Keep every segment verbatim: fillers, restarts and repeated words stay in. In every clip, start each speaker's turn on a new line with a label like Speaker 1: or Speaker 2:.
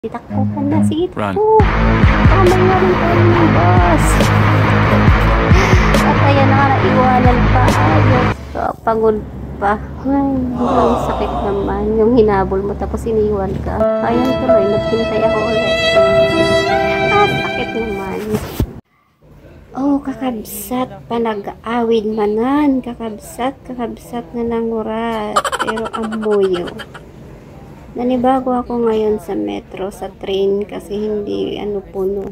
Speaker 1: Titakbuhan na, sige
Speaker 2: Run.
Speaker 1: takbo. Tama nga rin tayo ng bus. At ayan na nga, naiwanan pa. Ayos ka, pagod pa. Ay, ang sakit naman. Yung hinabol mo tapos iniwan ka. Ayan tuloy, naghintay ako ulit. Ah, sakit naman. Oh, kakabsat, panag-awid manan. Kakabsat, kakabsat na nangurat. Pero amoyo. Nanibago ako ngayon sa metro, sa train, kasi hindi ano puno.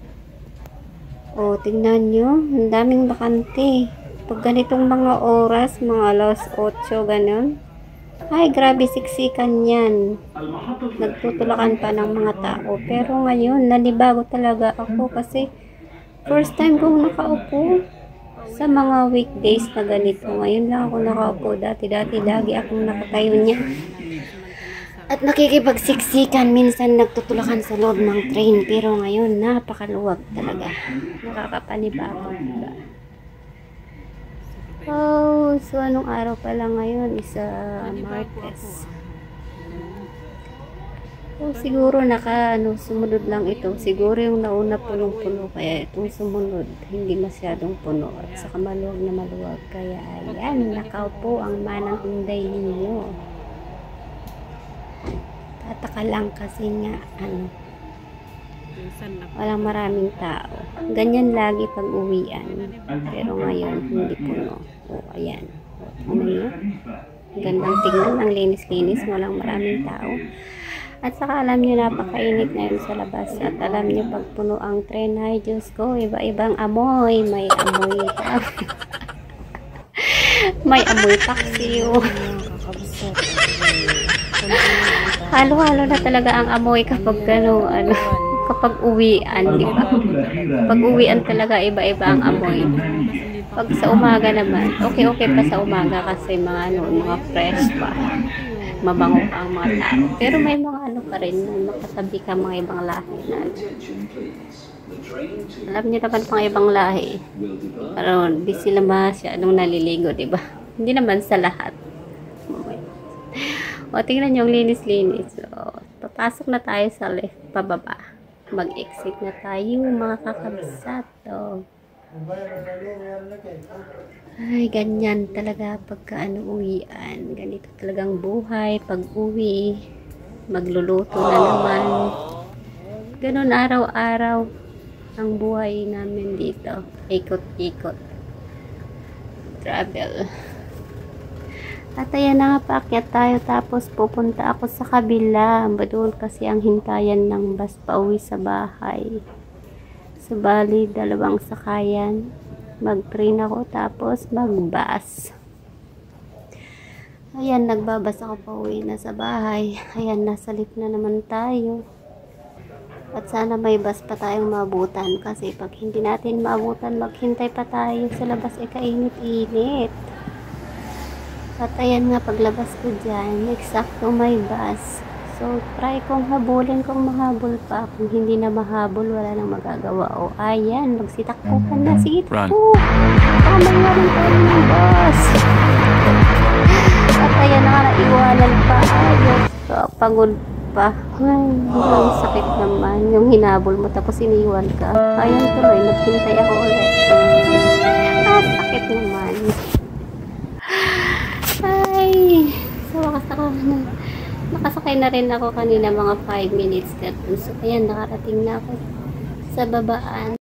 Speaker 1: O, tingnan nyo, ang daming bakante. Pag ganitong mga oras, mga alas otso, ganun. Ay, grabe, siksikan yan. Nagtutulakan pa ng mga tao. Pero ngayon, nanibago talaga ako kasi first time kong nakaupo sa mga weekdays na ganito. Ngayon lang ako nakaupo. Dati-dati, lagi akong nakatayo niya. At nakikipagsiksikan, minsan nagtutulakan sa loob ng train. Pero ngayon, napakaluwag talaga. Nakakapanibago. Diba? Oh, so anong araw pala ngayon? Isa Martes. Oh, siguro naka, ano, sumunod lang ito. Siguro yung nauna punong-puno. Kaya itong sumunod, hindi masyadong puno. At saka maluwag na maluwag. Kaya ayan, nakaupo ang manang inday ninyo. Tataka lang kasi nga ano, walang maraming tao. Ganyan lagi pag uwian. Pero ngayon hindi puno. O ayan. O, ano yun? Gandang tingnan. Ang linis-linis. Walang maraming tao. At saka alam nyo, napakainit ngayon sa labas. At alam nyo, pag puno ang tren, ay Diyos ko, iba-ibang amoy. May amoy taxi. May amoy taxi. O. Halo-halo na talaga ang amoy kapag ano, ano, kapag uwian, di ba? Pag uwian talaga iba-iba ang amoy. Pag sa umaga naman, okay-okay pa sa umaga kasi mga ano, mga fresh pa. Mabango pa ang mga tao. Pero may mga ano pa rin, makatabi ka mga ibang lahi na. Alam niyo naman pang ibang lahi. Pero di sila masyadong naliligo, di ba? Hindi naman sa lahat. O, tingnan nyo, linis-linis. So, papasok na tayo sa left, pababa. Mag-exit na tayo, mga kakabsat. O. Ay, ganyan talaga pagka ano, uwian. Ganito talagang buhay. Pag uwi, magluluto na naman. Ganun araw-araw ang buhay namin dito. Ikot-ikot. Travel. At ayan na nga, paakyat tayo tapos pupunta ako sa kabila. Doon kasi ang hintayan ng bus pauwi sa bahay. Sa bali, dalawang sakayan. Mag-train ako tapos mag-bus. Ayan, nagbabas ako pauwi na sa bahay. Ayan, nasa lift na naman tayo. At sana may bus pa tayong maabutan. Kasi pag hindi natin maabutan, maghintay pa tayo sa labas. E kainit-init. At ayan nga, paglabas ko dyan, eksakto may bus. So, try kong habulin kung mahabol pa. Kung hindi na mahabol, wala nang magagawa. O, ayan, magsitakbuhan na. Sige, takbo. Tama nga rin tayo ng bus. At ayan na nga, naiwanan pa. Ayos ka, pagod pa. Ay, ang sakit naman. Yung hinabol mo, tapos iniwan ka. Ayan tuloy, naghintay ako ulit. Ah, sakit naman. Ay, so nakasakay, nakasakay na rin ako kanina mga five minutes. So, ayan, nakarating na ako sa babaan.